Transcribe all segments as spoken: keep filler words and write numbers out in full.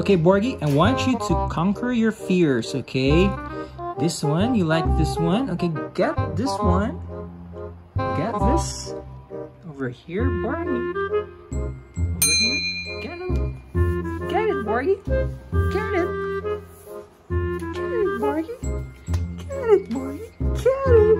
Okay, Borgy, I want you to conquer your fears, okay? This one, you like this one? Okay, get this one. Get this. Over here, Borgy. Over here. Get it. Get it, Borgy. Get it. Get it, Borgy. Get it, Borgy. Get it.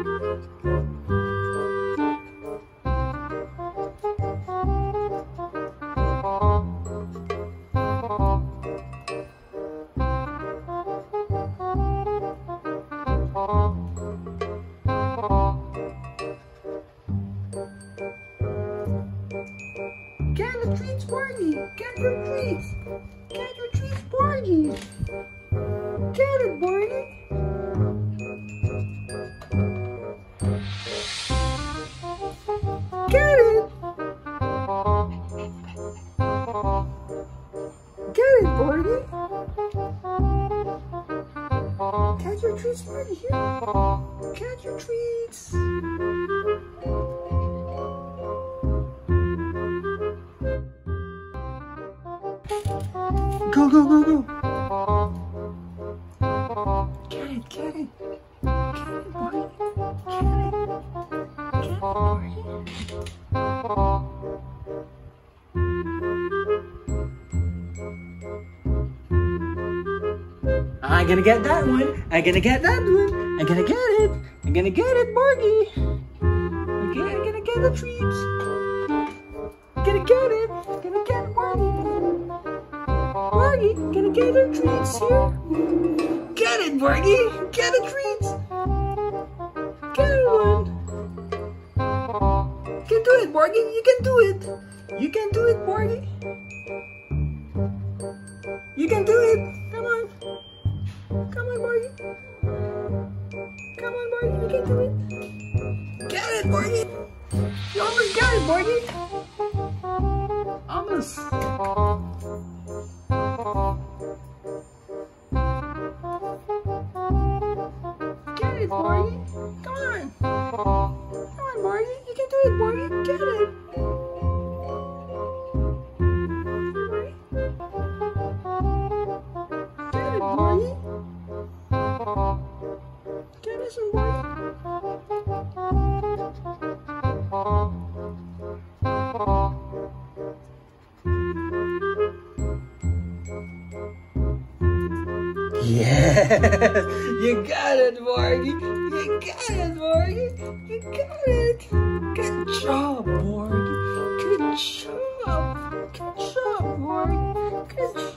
Get the treats, Borgy! Get your treats! Get your treats, Borgy! Get it, Borgy! Get it! Get it, Borgy! Get your treats, Borgy, here! Get your treats! Go, go, go, go! Get it, get it! Get it, Borgy! Get it! Get it, Borgy! I'm gonna get that one! I'm gonna get that one! I'm gonna get it! I'm gonna get it, Borgy! Okay, I'm gonna get the treats! I'm gonna get it! I'm gonna get it, Borgy! Borgy, gonna get her treats here. Get it, Borgy! Get the treats! Get it one! You can do it, Borgy! You can do it! You can do it, Borgy! You can do it! Come on! Come on, Borgy! Come on, Borgy! You can do it! Get it, Borgy! You almost got it, Borgy! Almost! Get it, Borgy! Come on! Come on, Borgy! You can do it, Borgy! Get it! Get it, Borgy! Get this one, Borgy! Yes! You got it, Borgy! You got it, Borgy! You got it! Good job, Borgy! Good job! Good job, Borgy! Good job!